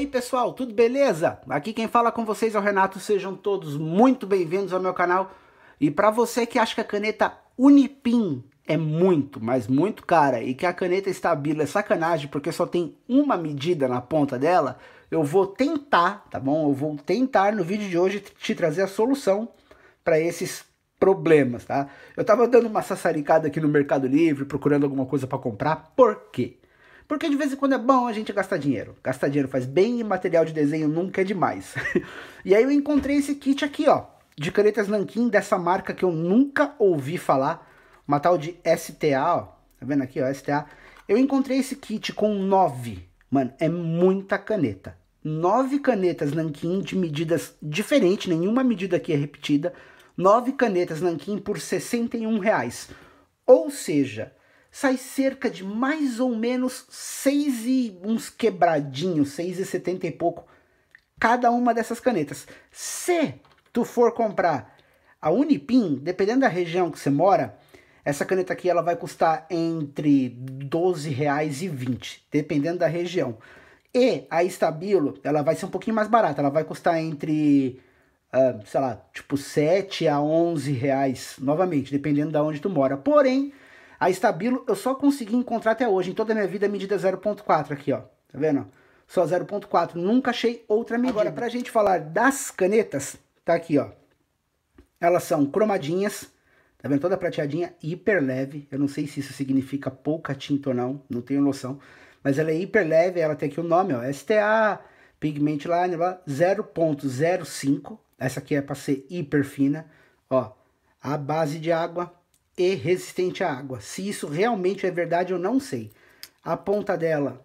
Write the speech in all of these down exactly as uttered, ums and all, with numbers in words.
pessoal, tudo beleza? Aqui quem fala com vocês é o Renato, sejam todos muito bem-vindos ao meu canal. E para você que acha que a caneta Unipin é muito, mas muito cara e que a caneta Stabilo é sacanagem porque só tem uma medida na ponta dela, eu vou tentar, tá bom? Eu vou tentar no vídeo de hoje te trazer a solução para esses problemas, tá? Eu tava dando uma sassaricada aqui no Mercado Livre, procurando alguma coisa para comprar, por quê? Porque de vez em quando é bom a gente gastar dinheiro. Gastar dinheiro faz bem e material de desenho nunca é demais. E aí eu encontrei esse kit aqui, ó, de canetas Nankin dessa marca que eu nunca ouvi falar. Uma tal de S T A, ó. Tá vendo aqui, ó, S T A. Eu encontrei esse kit com nove. Mano, é muita caneta. Nove canetas Nankin de medidas diferentes, nenhuma medida aqui é repetida. Nove canetas Nankin por sessenta e um reais. Ou seja, sai cerca de mais ou menos seis e uns quebradinhos, seis e setenta e pouco cada uma dessas canetas. Se tu for comprar a Unipin, dependendo da região que você mora, essa caneta aqui ela vai custar entre doze reais e vinte, dependendo da região. E a Stabilo, ela vai ser um pouquinho mais barata, ela vai custar entre, uh, sei lá, tipo sete a onze reais, novamente, dependendo da onde tu mora. Porém, a Stabilo eu só consegui encontrar até hoje, em toda a minha vida, a medida zero ponto quatro aqui, ó. Tá vendo? Só zero ponto quatro, nunca achei outra medida. Agora, pra gente falar das canetas, tá aqui, ó. Elas são cromadinhas, tá vendo? Toda prateadinha, hiper leve. Eu não sei se isso significa pouca tinta ou não, não tenho noção. Mas ela é hiper leve, ela tem aqui o nome, ó. S T A, Pigment Line, zero ponto zero cinco. Essa aqui é pra ser hiper fina, ó. A base de água e resistente à água. Se isso realmente é verdade, eu não sei. A ponta dela,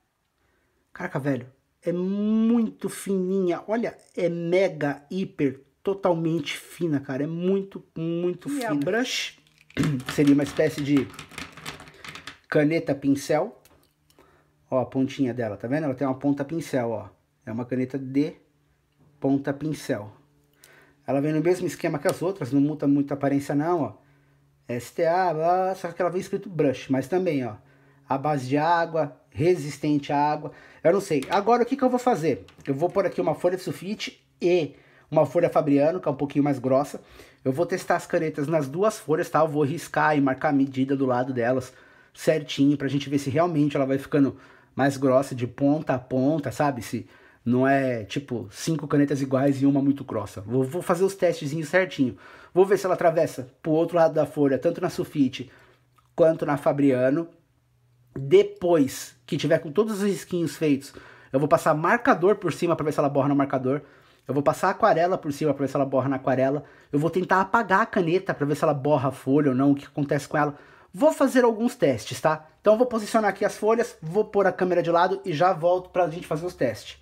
caraca, velho, é muito fininha. Olha, é mega, hiper, totalmente fina, cara. É muito, muito e fina. A brush seria uma espécie de caneta pincel. Ó, a pontinha dela, tá vendo? Ela tem uma ponta pincel, ó. É uma caneta de ponta pincel. Ela vem no mesmo esquema que as outras, não muda muito a aparência não, ó. S T A, só que ela vem escrito brush, mas também, ó, a base de água, resistente à água, eu não sei. Agora, o que que eu vou fazer? Eu vou pôr aqui uma folha de sulfite e uma folha Fabriano, que é um pouquinho mais grossa. Eu vou testar as canetas nas duas folhas, tá? Eu vou riscar e marcar a medida do lado delas certinho, pra gente ver se realmente ela vai ficando mais grossa, de ponta a ponta, sabe? Se não é, tipo, cinco canetas iguais e uma muito grossa. Vou, vou fazer os testezinhos certinho. Vou ver se ela atravessa pro outro lado da folha, tanto na sulfite quanto na Fabriano. Depois que tiver com todos os risquinhos feitos, eu vou passar marcador por cima para ver se ela borra no marcador. Eu vou passar aquarela por cima para ver se ela borra na aquarela. Eu vou tentar apagar a caneta para ver se ela borra a folha ou não, o que acontece com ela. Vou fazer alguns testes, tá? Então eu vou posicionar aqui as folhas, vou pôr a câmera de lado e já volto pra gente fazer os testes.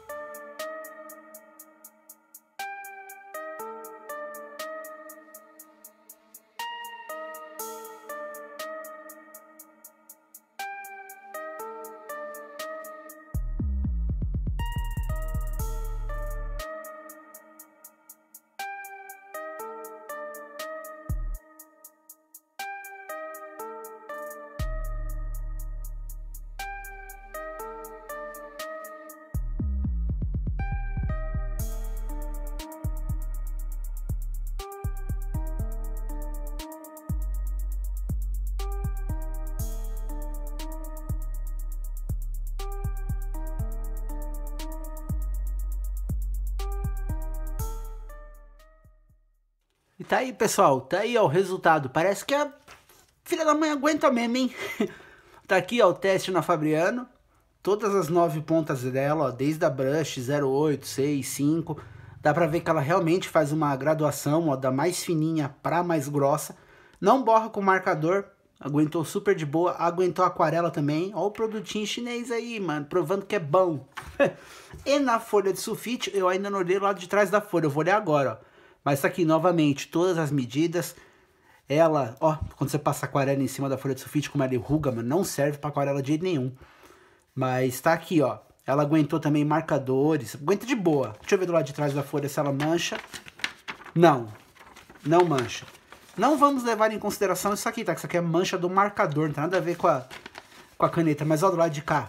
E tá aí, pessoal, tá aí, ó, o resultado. Parece que a filha da mãe aguenta mesmo, hein? Tá aqui, ó, o teste na Fabriano. Todas as nove pontas dela, ó, desde a brush zero oito, seis, cinco. Dá pra ver que ela realmente faz uma graduação, ó, da mais fininha pra mais grossa. Não borra com marcador, aguentou super de boa. Aguentou aquarela também. Ó o produtinho chinês aí, mano, provando que é bom. E na folha de sulfite, eu ainda não olhei o lado de trás da folha, eu vou olhar agora, ó. Mas tá aqui, novamente, todas as medidas. Ela, ó, quando você passa aquarela em cima da folha de sulfite, como ela enruga, mano, não serve pra aquarela de jeito nenhum. Mas tá aqui, ó. Ela aguentou também marcadores. Aguenta de boa. Deixa eu ver do lado de trás da folha se ela mancha. Não, não mancha. Não vamos levar em consideração isso aqui, tá? Isso aqui é mancha do marcador, não tem nada a ver com a, com a caneta. Mas ó, do lado de cá,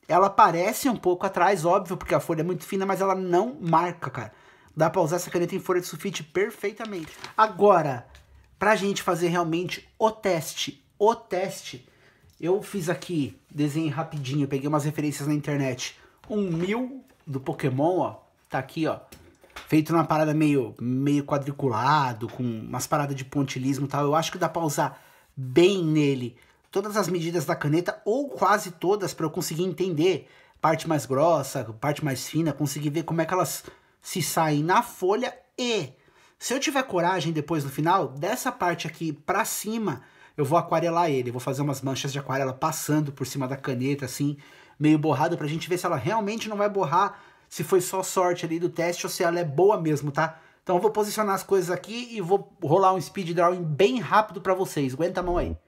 ela parece um pouco atrás, óbvio, porque a folha é muito fina, mas ela não marca, cara. Dá pra usar essa caneta em folha de sulfite perfeitamente. Agora, pra gente fazer realmente o teste, o teste, eu fiz aqui, desenho rapidinho, peguei umas referências na internet. Um mil do Pokémon, ó, tá aqui, ó. Feito numa parada meio, meio quadriculado, com umas paradas de pontilismo e tal. Eu acho que dá pra usar bem nele todas as medidas da caneta, ou quase todas, pra eu conseguir entender parte mais grossa, parte mais fina, conseguir ver como é que elas se saem na folha. E se eu tiver coragem depois no final, dessa parte aqui pra cima, eu vou aquarelar ele. Eu vou fazer umas manchas de aquarela passando por cima da caneta, assim, meio borrado, pra gente ver se ela realmente não vai borrar, se foi só sorte ali do teste ou se ela é boa mesmo, tá? Então eu vou posicionar as coisas aqui e vou rolar um speed drawing bem rápido pra vocês. Aguenta a mão aí.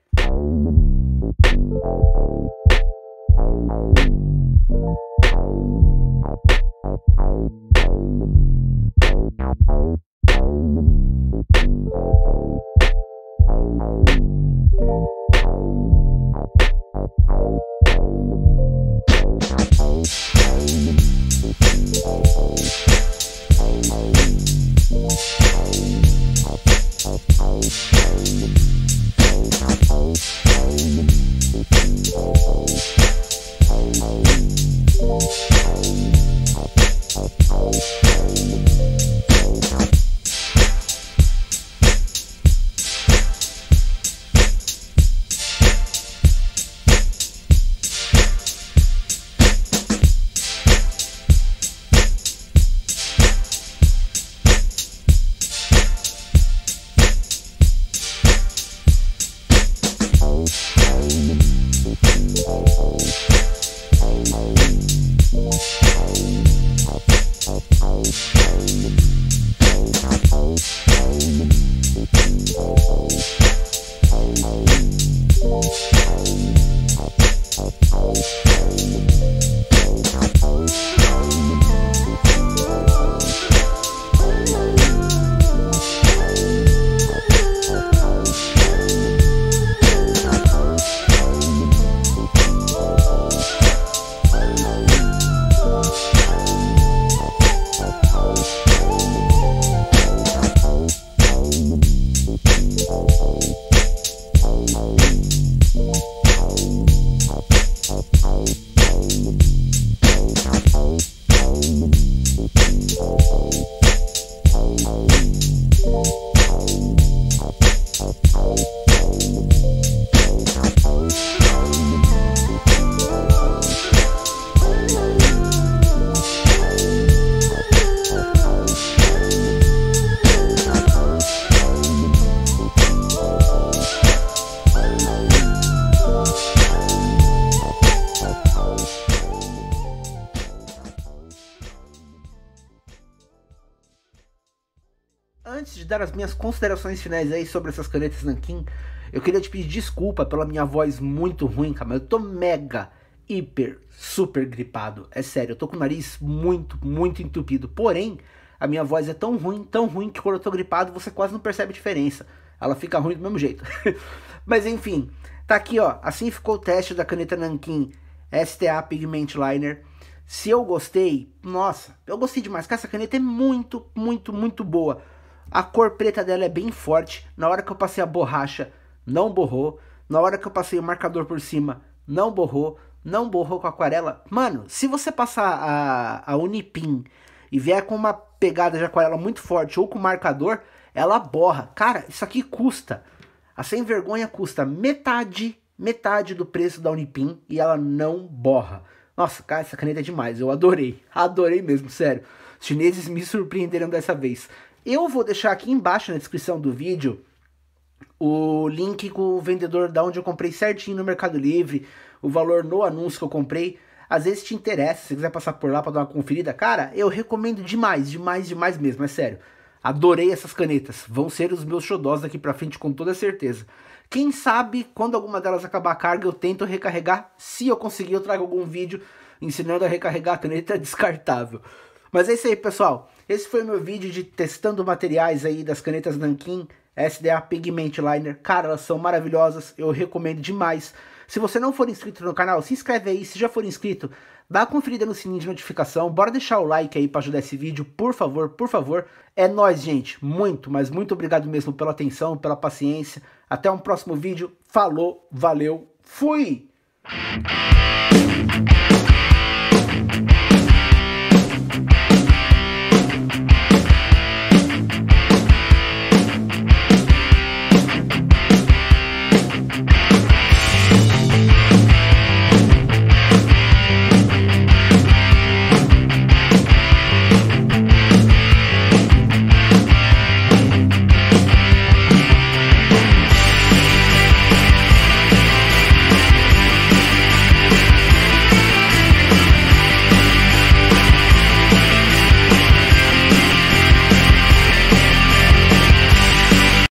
Antes de dar as minhas considerações finais aí sobre essas canetas Nankin, eu queria te pedir desculpa pela minha voz muito ruim, cara, mas eu tô mega, hiper, super gripado. É sério, eu tô com o nariz muito, muito entupido. Porém, a minha voz é tão ruim, tão ruim, que quando eu tô gripado você quase não percebe a diferença. Ela fica ruim do mesmo jeito. Mas enfim, tá aqui, ó. Assim ficou o teste da caneta Nankin S T A Pigment Liner. Se eu gostei, nossa, eu gostei demais, porque essa caneta é muito, muito, muito boa. A cor preta dela é bem forte. Na hora que eu passei a borracha, não borrou. Na hora que eu passei o marcador por cima, não borrou. Não borrou com a aquarela. Mano, se você passar a, a Unipin e vier com uma pegada de aquarela muito forte ou com marcador, ela borra. Cara, isso aqui custa. A Sem Vergonha custa metade, metade do preço da Unipin e ela não borra. Nossa, cara, essa caneta é demais. Eu adorei. Adorei mesmo, sério. Os chineses me surpreenderam dessa vez. Eu vou deixar aqui embaixo na descrição do vídeo o link com o vendedor da onde eu comprei certinho no Mercado Livre, o valor no anúncio que eu comprei. Às vezes te interessa, se você quiser passar por lá para dar uma conferida, cara, eu recomendo demais, demais, demais mesmo, é sério. Adorei essas canetas, vão ser os meus xodós daqui pra frente com toda certeza. Quem sabe, quando alguma delas acabar a carga, eu tento recarregar. Se eu conseguir, eu trago algum vídeo ensinando a recarregar a caneta descartável. Mas é isso aí, pessoal. Esse foi o meu vídeo de testando materiais aí das canetas Nankin S D A Pigment Liner. Cara, elas são maravilhosas, eu recomendo demais. Se você não for inscrito no canal, se inscreve aí. Se já for inscrito, dá uma conferida no sininho de notificação, bora deixar o like aí para ajudar esse vídeo, por favor, por favor. É nóis, gente, muito, mas muito obrigado mesmo pela atenção, pela paciência. Até um próximo vídeo, falou, valeu, fui!